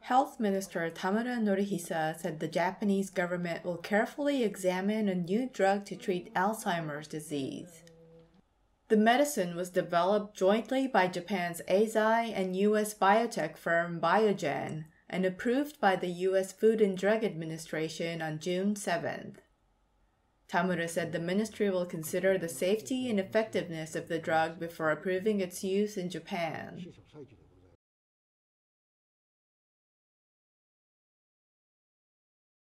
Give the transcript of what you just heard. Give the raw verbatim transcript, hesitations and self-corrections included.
Health Minister Tamura Norihisa said the Japanese government will carefully examine a new drug to treat Alzheimer's disease. The medicine was developed jointly by Japan's Eisai and U S biotech firm Biogen and approved by the U S Food and Drug Administration on June seventh. Tamura said the ministry will consider the safety and effectiveness of the drug before approving its use in Japan.